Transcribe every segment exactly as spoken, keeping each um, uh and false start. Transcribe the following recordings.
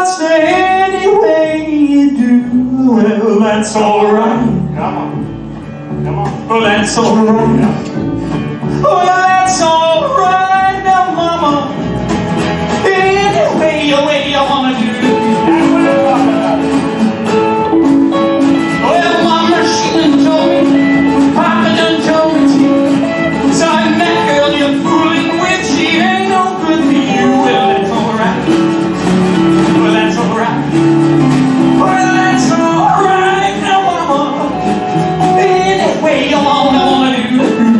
just any way you do. Well, that's alright. Come on. Come on. Well, that's alright. Well, that's alright now, mama. Any way you, way you wanna do. Well, mama, she done told me, papa done told me too. So I met girl you're fooling with, she ain't no good for you. Well, that's alright. Well, that's alright. Well, that's alright now, mama. Any way you wanna, wanna do.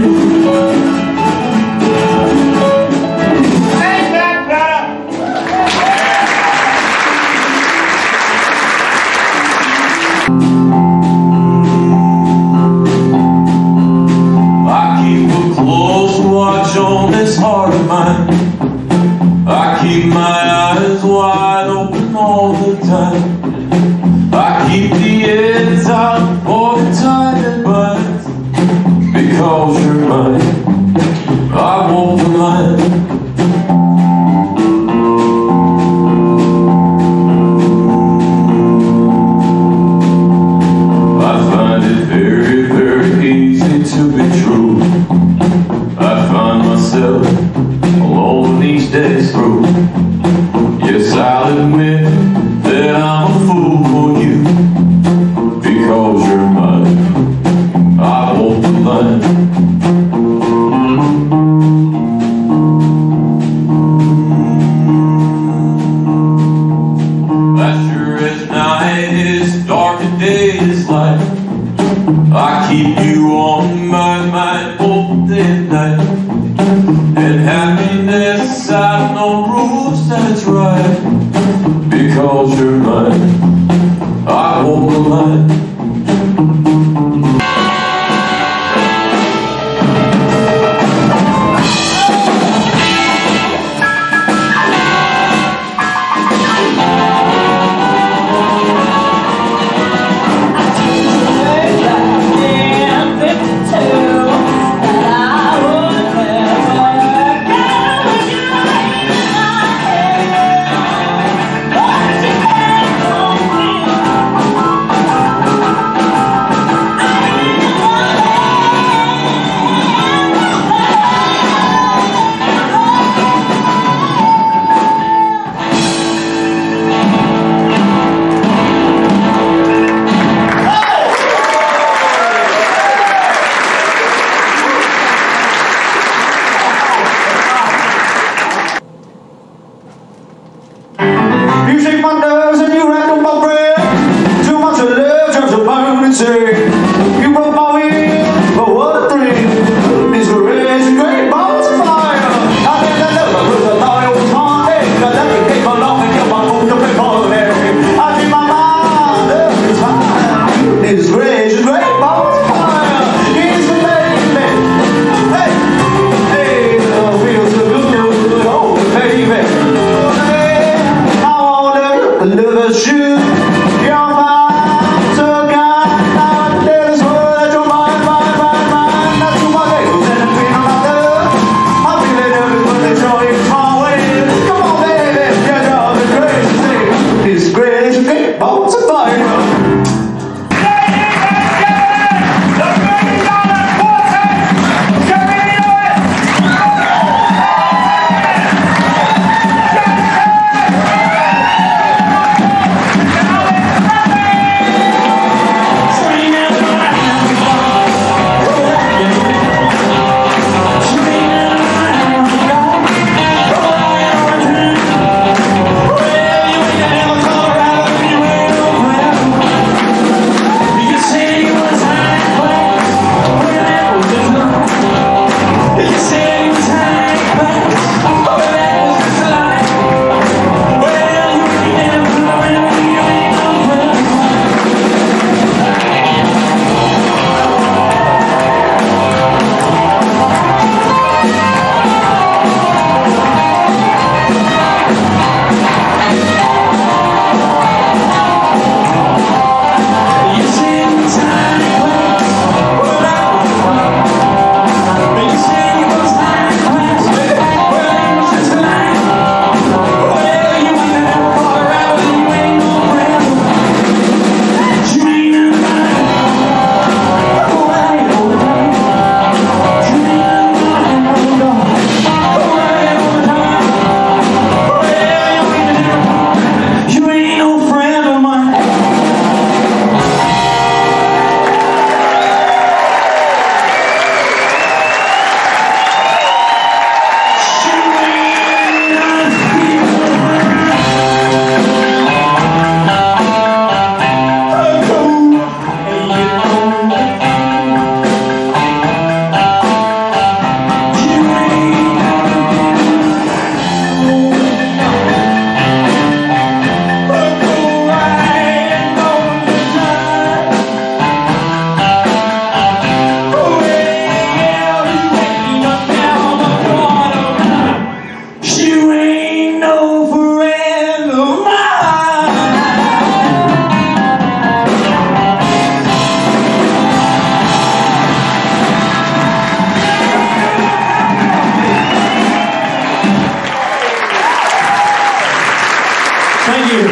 Ain't that better? I keep a close watch on this heart of mine. I keep my eyes wide open all the time. I keep the ends out for the time that binds. Because you're mine, I won't the line. I find it very, very easy to be true. I find myself alone each day through. Yes, I'll admit that I'm a fool for you. Because you're mine, I won't the line. As sure as night is dark and day is light, I keep you on my mind both day and night. And happiness, I know rules that's right. Because you're mine, I won't the line. You shake my nerves and you rattle my brain. Too much of love turns to burn and say, you broke my will, but what a thrill. These raging great balls of fire. I think I never put the loyal was my head. Cause that can take along and kill my moon to play for there. I see my mind every time. These raging great balls of fire. He's the baby. Hey, hey, the feels so good. Oh, baby. Never shoot your mind so kind. Now that is what that your mind, mind, mind, mind. That's too much egos and a pain on my love. I feel it every when they throw you my way. Come on, baby, get out the crazy thing. It's great as you think, balls of fire. Come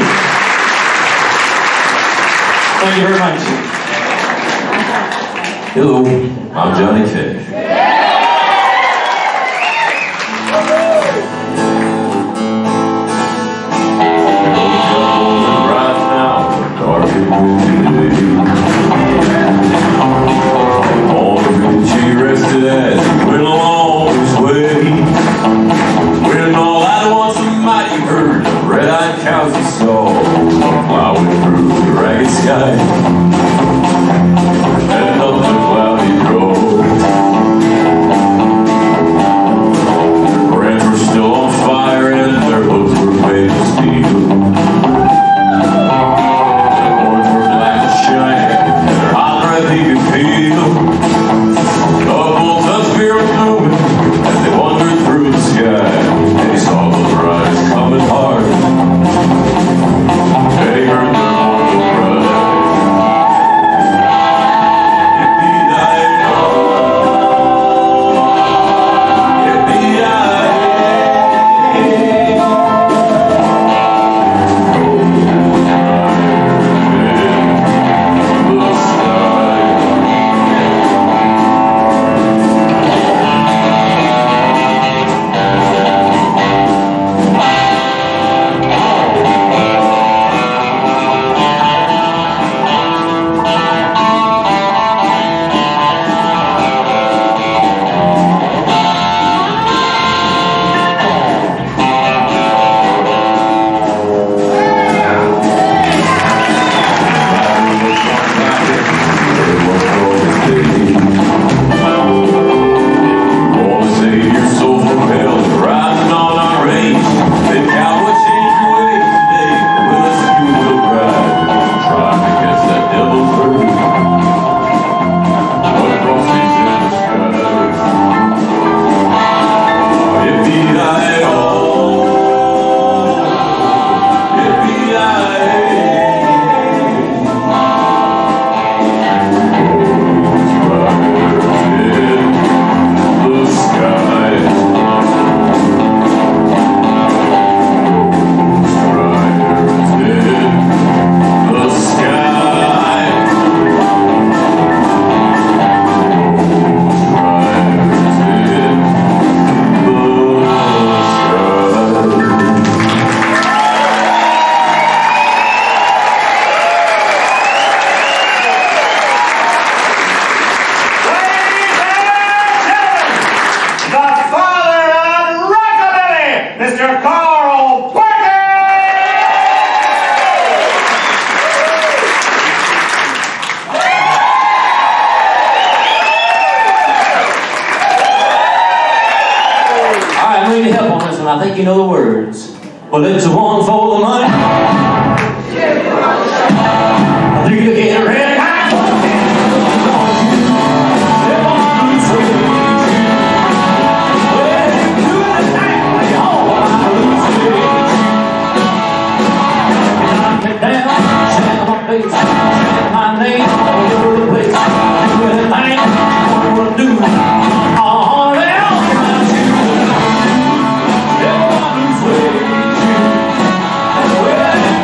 Thank you very much. Hello, I'm Johnny Cash. Right now, dark and windy. All the good she rested as he went along his way. When all at once a mighty herd of red-eyed cows he saw plowing through the ragged sky, heading up the cloudy road. Their brands were still on fire and their hooves were made of steel. Their horns were black and shiny, and their hot breath he could feel. The bulls of spirit moving as they wandered through the sky, and he saw those riders coming hard. And he heard their mortal cry. I think you know the words. Well, it's one for the money. Three to get red hot. My name all over the place. Do anything I wanna do. All else I do. Never lose weight. Well,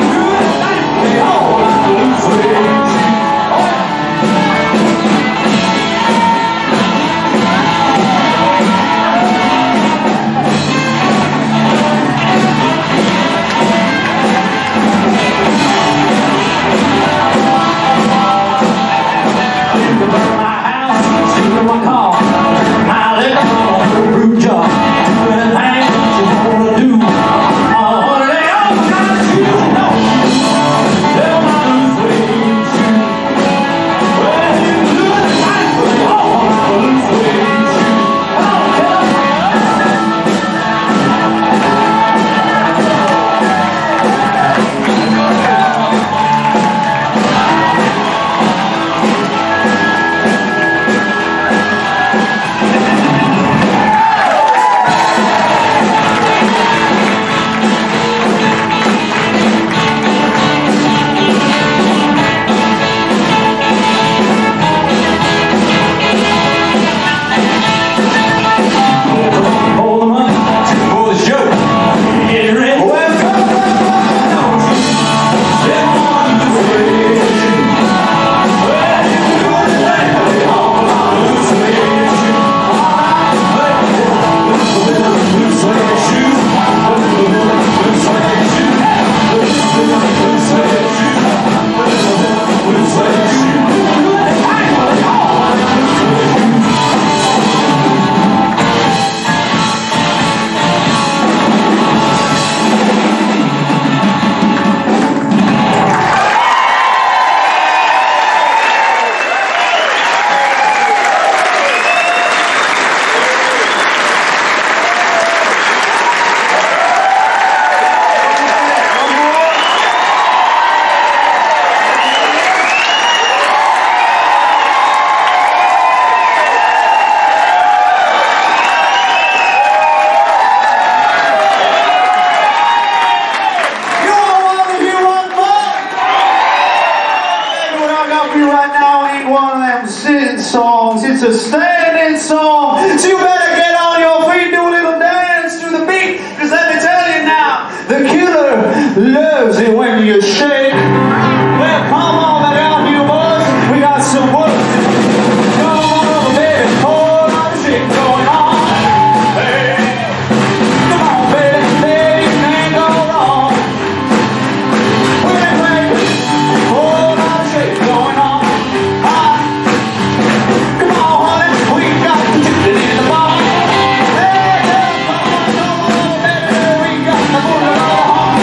one of them sitting songs. It's a standing song. So you better get on your feet, do a little dance to the beat. Because let me tell you now, the killer loves it when you shake. Well, come on back out, you boys. We got some work to do. Come on, baby, whole lot of shit going on. Hey, come on, baby, baby, can't go wrong. We're gonna play a whole lot of shit going on. Ah, come on, honey, we got the chicken in the box. Hey, come on, come on, baby, we got the food in the box.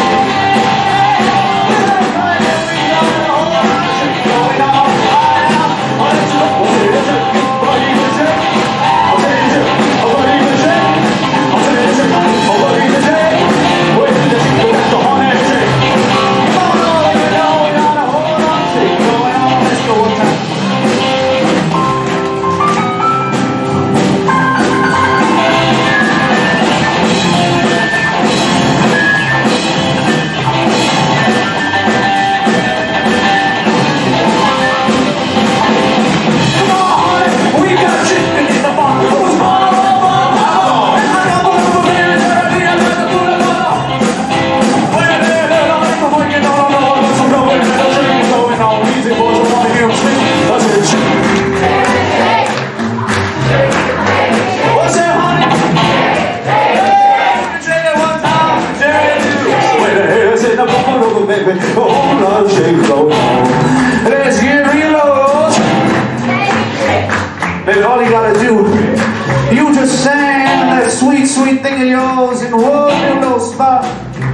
Let's get reload. Baby, all you gotta do, you just stand that sweet, sweet thing of yours in one little spot.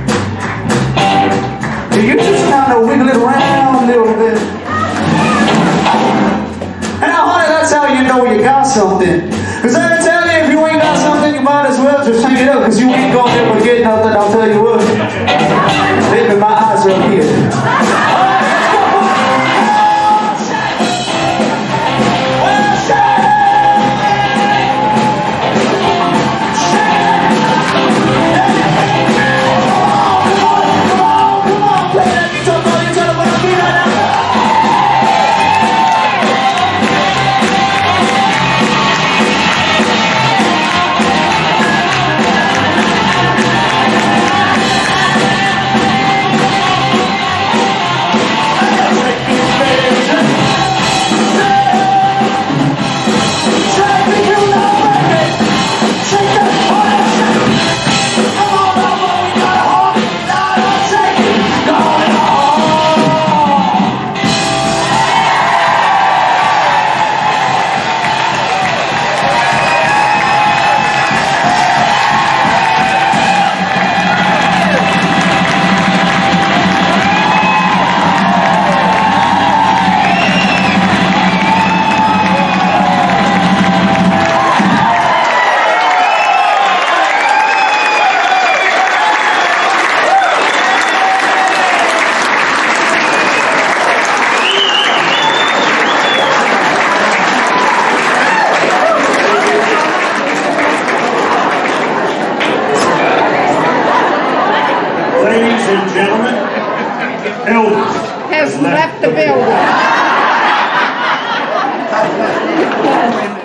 You just kind of wiggle it around a little bit. And now, honey, that's how you know you got something. Because I can tell you, if you ain't got something, you might as well just hang it up. Because you ain't gonna ever get nothing, I'll tell you what. Baby, my eyes are up here. Ladies and gentlemen, Elkins has left the building.